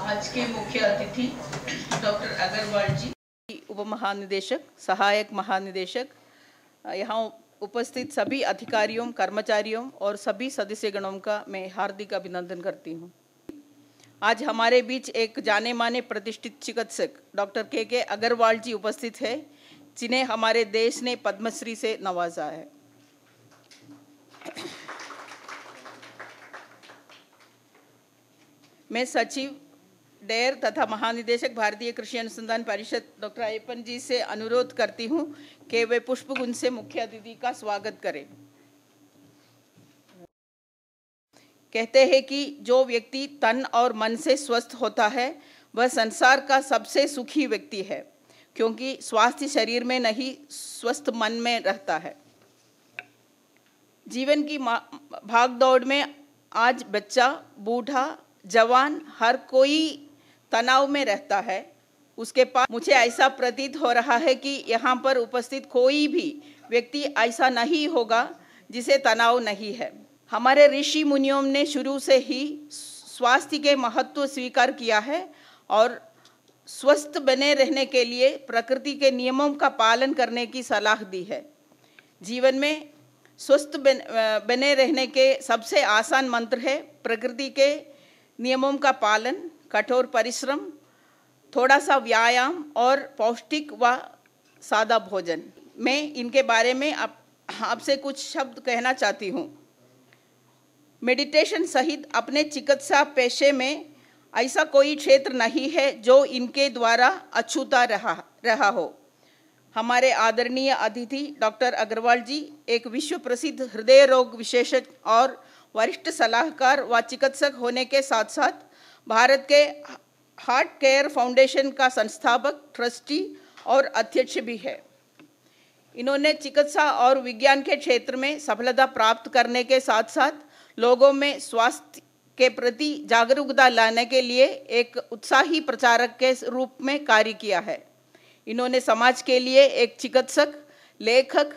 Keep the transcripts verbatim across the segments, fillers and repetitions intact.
आज के मुख्य अतिथि डॉक्टर अग्रवाल जी, उप महानिदेशक, सहायक महानिदेशक, यहाँ उपस्थित सभी अधिकारियों, कर्मचारियों और सभी सदस्यगणों का मैं हार्दिक अभिनंदन करती हूँ। आज हमारे बीच एक जाने माने प्रतिष्ठित चिकित्सक डॉक्टर के के अग्रवाल जी उपस्थित है, जिन्हें हमारे देश ने पद्मश्री से नवाजा है। मैं सचिव डेयर तथा महानिदेशक भारतीय कृषि अनुसंधान परिषद डॉक्टर अय्यप्पन जी से अनुरोध करती हूं कि वे पुष्पगुच्छ से मुख्य अतिथि का स्वागत करें। कहते हैं कि जो व्यक्ति तन और मन से स्वस्थ होता है वह संसार का सबसे सुखी व्यक्ति है, क्योंकि स्वास्थ्य शरीर में नहीं स्वस्थ मन में रहता है। जीवन की भागदौड़ में आज बच्चा, बूढ़ा, जवान हर कोई तनाव में रहता है। उसके पास मुझे ऐसा प्रतीत हो रहा है कि यहाँ पर उपस्थित कोई भी व्यक्ति ऐसा नहीं होगा जिसे तनाव नहीं है। हमारे ऋषि मुनियों ने शुरू से ही स्वास्थ्य के महत्व स्वीकार किया है और स्वस्थ बने रहने के लिए प्रकृति के नियमों का पालन करने की सलाह दी है। जीवन में स्वस्थ बने रहने के सबसे आसान मंत्र है प्रकृति के नियमों का पालन, कठोर परिश्रम, थोड़ा सा व्यायाम और पौष्टिक व सादा भोजन। मैं इनके बारे में आप आपसे कुछ शब्द कहना चाहती हूँ। मेडिटेशन सहित अपने चिकित्सा पेशे में ऐसा कोई क्षेत्र नहीं है जो इनके द्वारा अछूता रहा रहा हो। हमारे आदरणीय अतिथि डॉक्टर अग्रवाल जी एक विश्व प्रसिद्ध हृदय रोग विशेषज्ञ और वरिष्ठ सलाहकार व चिकित्सक होने के साथ साथ भारत के हार्ट केयर फाउंडेशन का संस्थापक, ट्रस्टी और अध्यक्ष भी है। इन्होंने चिकित्सा और विज्ञान के क्षेत्र में सफलता प्राप्त करने के साथ साथ लोगों में स्वास्थ्य के प्रति जागरूकता लाने के लिए एक उत्साही प्रचारक के रूप में कार्य किया है। इन्होंने समाज के लिए एक चिकित्सक, लेखक,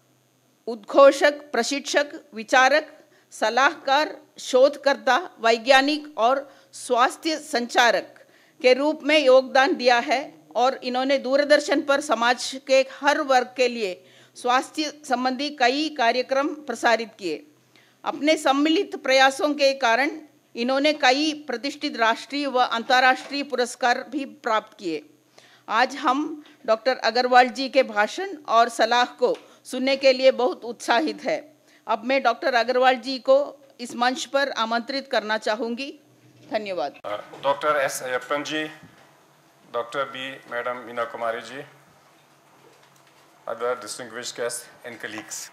उद्घोषक, प्रशिक्षक, विचारक, सलाहकार, शोधकर्ता, वैज्ञानिक और स्वास्थ्य संचारक के रूप में योगदान दिया है और इन्होंने दूरदर्शन पर समाज के हर वर्ग के लिए स्वास्थ्य संबंधी कई कार्यक्रम प्रसारित किए। अपने सम्मिलित प्रयासों के कारण इन्होंने कई प्रतिष्ठित राष्ट्रीय व अंतर्राष्ट्रीय पुरस्कार भी प्राप्त किए। आज हम डॉक्टर अग्रवाल जी के भाषण और सलाह को सुनने के लिए बहुत उत्साहित है। अब मैं डॉक्टर अग्रवाल जी को इस मंच पर आमंत्रित करना चाहूँगी। धन्यवाद। Doctor S Ayyappan ji, doctor B madam Meena Kumari ji, other distinguished guests and colleagues.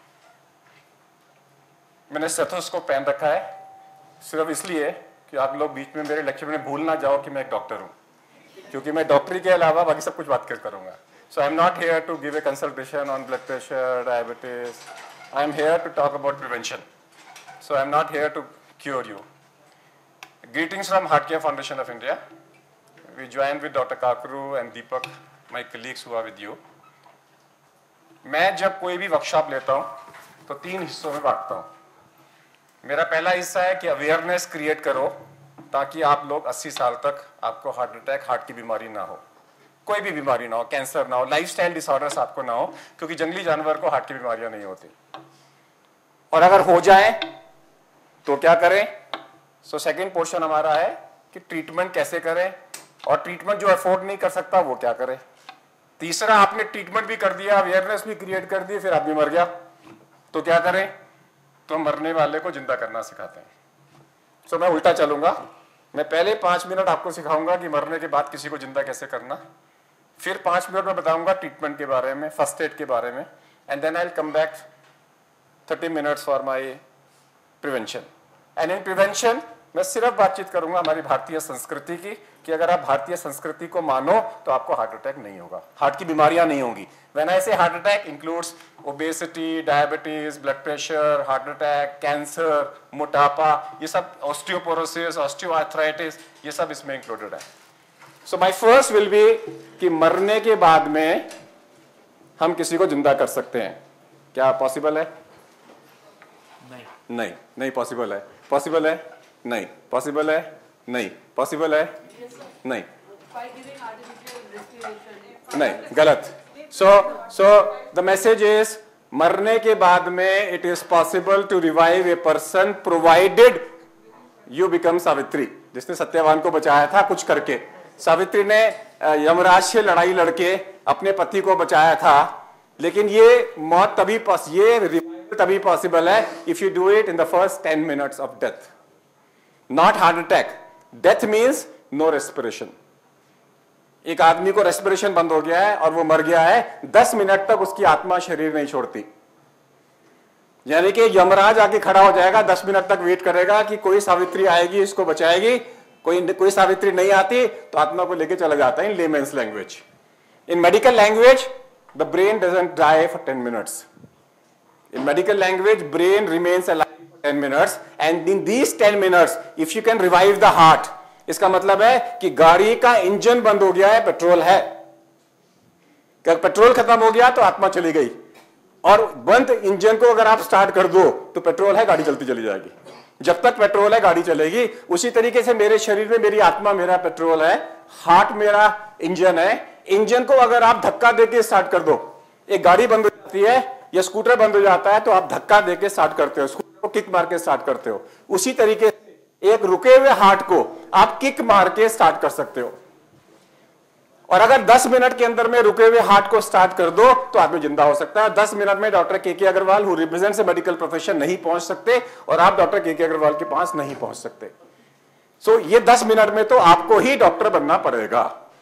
मैंने स्टेथोस्कोप पहन रखा है सिर्फ इसलिए कि आप लोग बीच में मेरे लेक्चर में भूल ना जाओ कि मैं एक डॉक्टर हूँ, क्योंकि मैं डॉक्टरी के अलावा बाकी सब कुछ बात कर करूँगा। So I am not here to give a consultation on blood pressure, diabetes. I am here to talk about prevention. So I am not here to cure you. Greetings from Heart Care Foundation of India. We join with Doctor Kakru and Deepak, my colleagues who are with you. मैं जब कोई भी workshop लेता हूँ तो तीन हिस्सों में बांटता हूँ। मेरा पहला हिस्सा है कि अवेयरनेस क्रिएट करो ताकि आप लोग अस्सी साल तक आपको हार्ट अटैक, हार्ट की बीमारी ना हो, कोई भी बीमारी ना हो, कैंसर ना हो, लाइफस्टाइल डिसऑर्डर्स आपको ना हो, क्योंकि जंगली जानवर को हार्ट की बीमारियां नहीं होती। और अगर हो जाए तो क्या करें? सो सेकंड पोर्शन हमारा है कि ट्रीटमेंट कैसे करें, और ट्रीटमेंट जो अफोर्ड नहीं कर सकता वो क्या करे। तीसरा, आपने ट्रीटमेंट भी कर दिया, अवेयरनेस भी क्रिएट कर दी, फिर आदमी मर गया तो क्या करें? तो मरने वाले को जिंदा करना सिखाते हैं। सो मैं उल्टा चलूंगा। मैं पहले पांच मिनट आपको सिखाऊंगा कि मरने के बाद किसी को जिंदा कैसे करना, फिर पांच मिनट में बताऊंगा ट्रीटमेंट के बारे में, फर्स्ट एड के बारे में, and then I will come back thirty minutes for my prevention. And in prevention मैं सिर्फ बातचीत करूंगा हमारी भारतीय संस्कृति की, कि अगर आप भारतीय संस्कृति को मानो तो आपको हार्ट अटैक नहीं होगा, हार्ट की बीमारियां नहीं होंगी। When I say heart attack includes obesity, diabetes, blood pressure, heart attack, cancer, मोटापा, ये सब, ऑस्टियोपोरोसिस, ऑस्टियोआर्थराइटिस, ये सब इसमें इंक्लूडेड है। So my first will be कि मरने के बाद में हम किसी को जिंदा कर सकते हैं, क्या पॉसिबल है? नहीं नहीं नहीं पॉसिबल है। पॉसिबल है? नहीं पॉसिबल है। नहीं पॉसिबल है। नहीं नहीं, गलत। So so the message is मरने के बाद में it is possible to revive a person provided you become Savitri, जिसने सत्यवान को बचाया था कुछ करके। सावित्री ने यमराज से लड़ाई लड़के अपने पति को बचाया था, लेकिन ये मौत तभी ये रिवाइवल तभी पॉसिबल है if you do it in the first ten minutes of death, not heart attack. Death means no respiration. एक आदमी को रेस्पिरेशन बंद हो गया है और वो मर गया है, दस मिनट तक उसकी आत्मा शरीर नहीं छोड़ती, यानी कि यमराज आके खड़ा हो जाएगा, दस मिनट तक वेट करेगा कि कोई सावित्री आएगी इसको बचाएगी, कोई कोई सावित्री नहीं आती तो आत्मा को लेके चला जाता है। In laymen's language, in medical language the brain doesn't die for ten minutes. In medical language brain remains alive for ten minutes and in these ten minutes if you can revive the heart, इसका मतलब है कि गाड़ी का engine बंद हो गया है, पेट्रोल है, पेट्रोल खत्म हो गया तो आत्मा चली गई, और बंद इंजन को अगर आप स्टार्ट कर दो तो पेट्रोल है, गाड़ी चलती चली जाएगी। जब तक पेट्रोल है गाड़ी चलेगी। उसी तरीके से मेरे शरीर में मेरी आत्मा मेरा पेट्रोल है, हार्ट मेरा इंजन है। इंजन को अगर आप धक्का देके स्टार्ट कर दो, एक गाड़ी बंद हो जाती है या स्कूटर बंद हो जाता है तो आप धक्का देके स्टार्ट करते हो, स्कूटर को किक मार के स्टार्ट करते हो। उसी तरीके से एक रुके हुए हार्ट को आप किक मार के स्टार्ट कर सकते हो। और अगर दस मिनट के अंदर में रुके हुए हार्ट को स्टार्ट कर दो तो आदमी जिंदा हो सकता है। दस मिनट में doctor K K Aggarwal who represents a medical profession नहीं पहुंच सकते और आप डॉक्टर के के अग्रवाल के पास नहीं पहुंच सकते। सो so, ये दस मिनट में तो आपको ही डॉक्टर बनना पड़ेगा।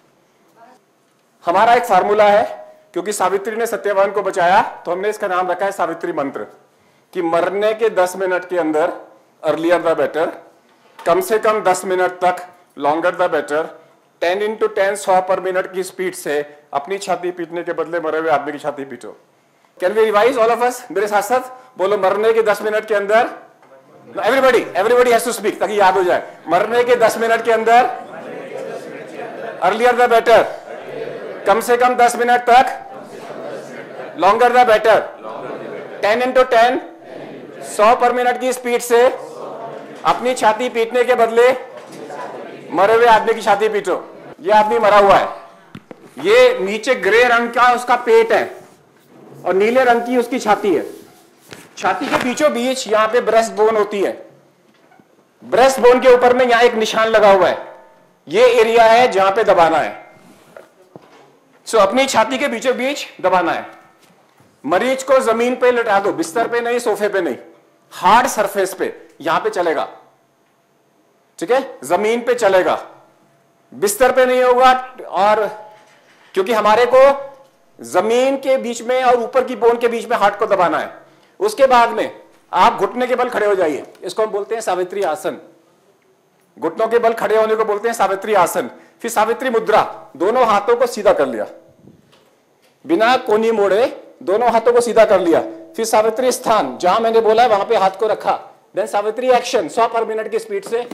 हमारा एक फार्मूला है, क्योंकि सावित्री ने सत्यवान को बचाया तो हमने इसका नाम रखा है सावित्री मंत्र, कि मरने के दस मिनट के अंदर अर्लियर द बेटर, कम से कम दस मिनट तक longer the better, ten into ten सौ पर मिनट की स्पीड से अपनी छाती पीटने के बदले मरे हुए आदमी की छाती पीटो। Can we revise all of us? मेरे साथ साथ बोलो, मरने के दस मिनट के अंदर, everybody everybody has to speak ताकि याद हो जाए। मरने के दस मिनट के अंदर अर्लियर द बेटर, कम से कम दस मिनट तक longer the better, ten into ten सौ पर मिनट की स्पीड से अपनी छाती पीटने के बदले मरे हुए आदमी की छाती पीटो। ये आदमी मरा हुआ है, ये नीचे ग्रे रंग का उसका पेट है और नीले रंग की उसकी छाती है। छाती के बीचों बीच यहां पे ब्रेस्ट बोन होती है। ब्रेस्ट बोन के ऊपर में यहां एक निशान लगा हुआ है, ये एरिया है जहां पे दबाना है। सो अपनी छाती के बीचों बीच दबाना है। मरीज को जमीन पे लटा दो, बिस्तर पे नहीं, सोफे पे नहीं, हार्ड सरफेस पे, यहां पे चलेगा, ठीक है, जमीन पे चलेगा, बिस्तर पे नहीं होगा। और क्योंकि हमारे को जमीन के बीच में और ऊपर की बोन के बीच में हार्ट को दबाना है। उसके बाद में आप घुटने के बल खड़े हो जाइए, इसको हम बोलते हैं सावित्री आसन। घुटनों के बल खड़े होने को बोलते हैं सावित्री आसन। फिर सावित्री मुद्रा, दोनों हाथों को सीधा कर लिया, बिना कोनी मोड़े दोनों हाथों को सीधा कर लिया। फिर सावित्री स्थान, जहां मैंने बोला है वहां पे हाथ को रखा। देन सावित्री एक्शन, सौ पर मिनट की स्पीड से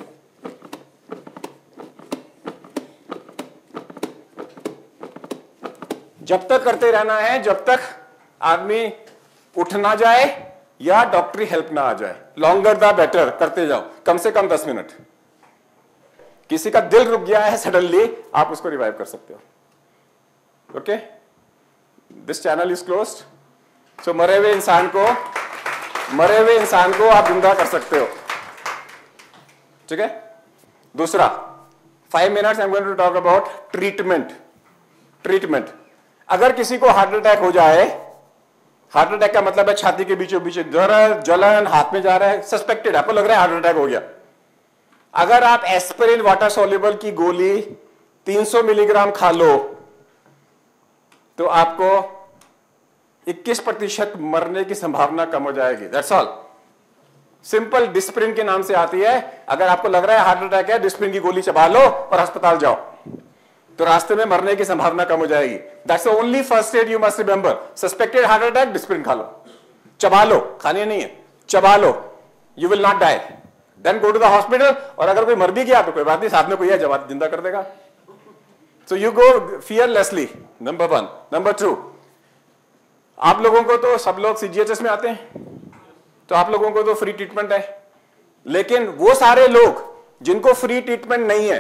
जब तक करते रहना है जब तक आदमी उठ ना जाए या डॉक्टरी हेल्प ना आ जाए। लॉन्गर द बेटर, करते जाओ, कम से कम दस मिनट। किसी का दिल रुक गया है सडनली, आप उसको रिवाइव कर सकते हो। Okay, this channel is closed. So मरे हुए इंसान को मरे हुए इंसान को आप जिंदा कर सकते हो, ठीक है। दूसरा, five minutes I am going to talk about treatment. Treatment, अगर किसी को हार्ट अटैक हो जाए, हार्ट अटैक का मतलब है छाती के बीचों बीच दर्द, जलन, हाथ में जा रहा है, सस्पेक्टेड, आपको लग रहा है हार्ट अटैक हो गया। अगर आप एस्पिरिन वाटर सोल्यूबल की गोली तीन सौ मिलीग्राम खा लो तो आपको इक्कीस प्रतिशत मरने की संभावना कम हो जाएगी। That's all. सिंपल डिस्प्रिन के नाम से आती है। अगर आपको लग रहा है हार्ट अटैक है, डिस्प्रिन की गोली चबा लो और अस्पताल जाओ, तो रास्ते में मरने की संभावना कम हो जाएगी। That's the only first aid you must remember. Suspected heart attack, Disprin खा लो, चबा लो, खाने नहीं है, चबा लो, you will not die. Then go to the hospital, और अगर कोई मर भी गया तो कोई बात नहीं, साथ में कोई है जवाब जिंदा कर देगा। So you go fearlessly, number one. Number two, आप लोगों को तो सब लोग सीजीएचएस में आते हैं, तो आप लोगों को तो फ्री ट्रीटमेंट है। लेकिन वो सारे लोग जिनको फ्री ट्रीटमेंट नहीं है,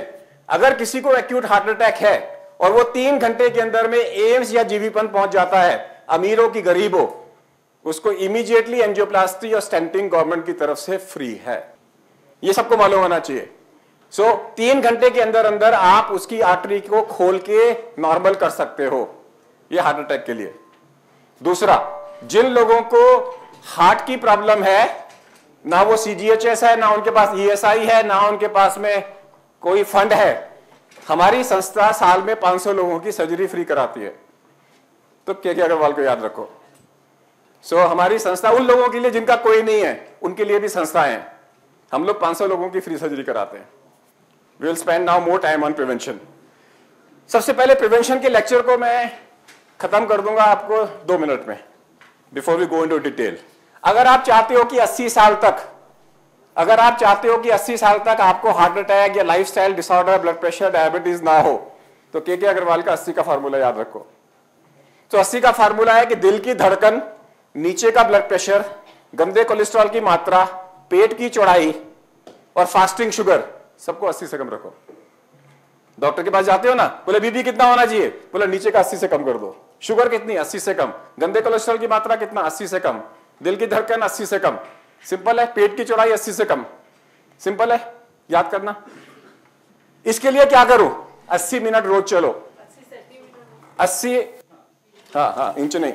अगर किसी को एक्यूट हार्ट अटैक है और वो तीन घंटे के अंदर में एम्स या जीवीपन पहुंच जाता है, अमीर हो कि गरीब हो, उसको इमीडिएटली एंजियोप्लास्टी और स्टेंटिंग गवर्नमेंट की तरफ से फ्री है। ये सबको मालूम होना चाहिए। सो so, तीन घंटे के अंदर अंदर आप उसकी आर्टरी को खोल के नॉर्मल कर सकते हो, ये हार्ट अटैक के लिए। दूसरा, जिन लोगों को हार्ट की प्रॉब्लम है, ना वो सीजीएचएस है, ना उनके पास ईएसआई है, ना उनके पास में कोई फंड है, हमारी संस्था साल में पाँच सौ लोगों की सर्जरी फ्री कराती है। तो के के अग्रवाल को याद रखो। सो so, हमारी संस्था उन लोगों के लिए जिनका कोई नहीं है, उनके लिए भी संस्थाएं हैं। हम लोग पाँच सौ लोगों की फ्री सर्जरी कराते हैं। We will spend now more time on prevention. सबसे पहले प्रिवेंशन के लेक्चर को मैं खत्म कर दूंगा आपको दो मिनट में, before we go into detail. अगर आप चाहते हो कि अस्सी साल तक अगर आप चाहते हो कि अस्सी साल तक आपको हार्ट अटैक या lifestyle disorder, blood pressure, diabetes ना हो, तो के के अग्रवाल का अस्सी का फार्मूला याद रखो। तो अस्सी का फार्मूला है कि दिल की धड़कन, नीचे का ब्लड प्रेशर, गंदे कोलेस्ट्रॉल की मात्रा, पेट की चौड़ाई और फास्टिंग शुगर, सबको अस्सी से कम रखो। डॉक्टर के पास जाते हो ना, बोले बीपी कितना होना चाहिए, बोले नीचे का अस्सी से कम कर दो। शुगर कितनी, अस्सी से कम। गंदे कोलेस्ट्रॉल की मात्रा कितना, अस्सी से कम। दिल की धड़कन अस्सी से कम। सिंपल है। पेट की चौड़ाई अस्सी से कम। सिंपल है, याद करना। इसके लिए क्या करो, अस्सी मिनट रोज चलो। अस्सी, हाँ हाँ इंच नहीं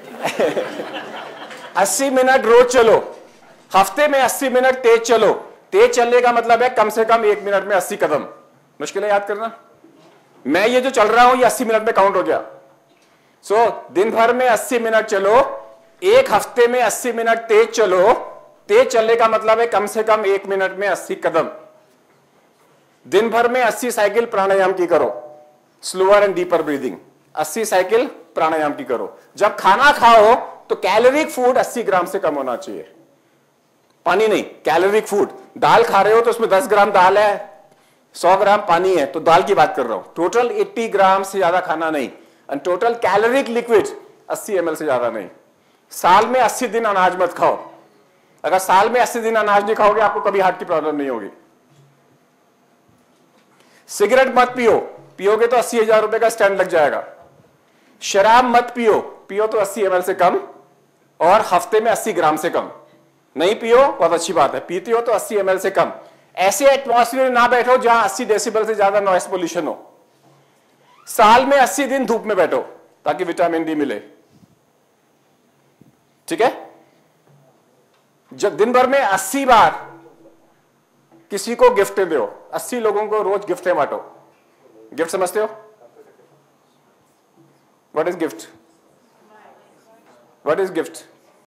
अस्सी मिनट रोज चलो। हफ्ते में अस्सी मिनट तेज चलो। तेज चलने का मतलब है कम से कम एक मिनट में अस्सी कदम। मुश्किल है याद करना। मैं ये जो चल रहा हूं ये अस्सी मिनट में काउंट हो गया। सो so, दिन भर में अस्सी मिनट चलो, एक हफ्ते में अस्सी मिनट तेज चलो। तेज चलने का मतलब है कम से कम एक मिनट में अस्सी कदम। दिन भर में अस्सी साइकिल प्राणायाम की करो, स्लोअर एंड डीपर ब्रीदिंग। अस्सी साइकिल प्राणायाम की करो। जब खाना खाओ तो कैलोरिक फूड अस्सी ग्राम से कम होना चाहिए, पानी नहीं, कैलोरिक फूड। दाल खा रहे हो तो उसमें दस ग्राम दाल है, सौ ग्राम पानी है, तो दाल की बात कर रहा हूं। टोटल अस्सी ग्राम से ज्यादा खाना नहीं। एंड टोटल कैलोरिक लिक्विड अस्सी एम एल से ज्यादा नहीं। साल में अस्सी दिन अनाज मत खाओ। अगर साल में अस्सी दिन अनाज नहीं खाओगे आपको कभी हार्ट की प्रॉब्लम नहीं होगी। सिगरेट मत पियो, पियोगे तो अस्सी हजार रुपए का स्टैंड लग जाएगा। शराब मत पियो, पियो तो अस्सी एम एल से कम और हफ्ते में अस्सी ग्राम से कम। नहीं पियो, बहुत अच्छी बात है। पीते हो तो अस्सी एम एल से कम। ऐसे एटमॉस्फेयर ना बैठो जहां अस्सी डेसिबल से ज्यादा नॉइस पोल्यूशन हो। साल में अस्सी दिन धूप में बैठो ताकि विटामिन डी मिले। ठीक है। जब दिन भर में अस्सी बार किसी को गिफ्ट दो, अस्सी लोगों को रोज गिफ्टें बांटो। गिफ्ट समझते हो? What is gift? What is gift?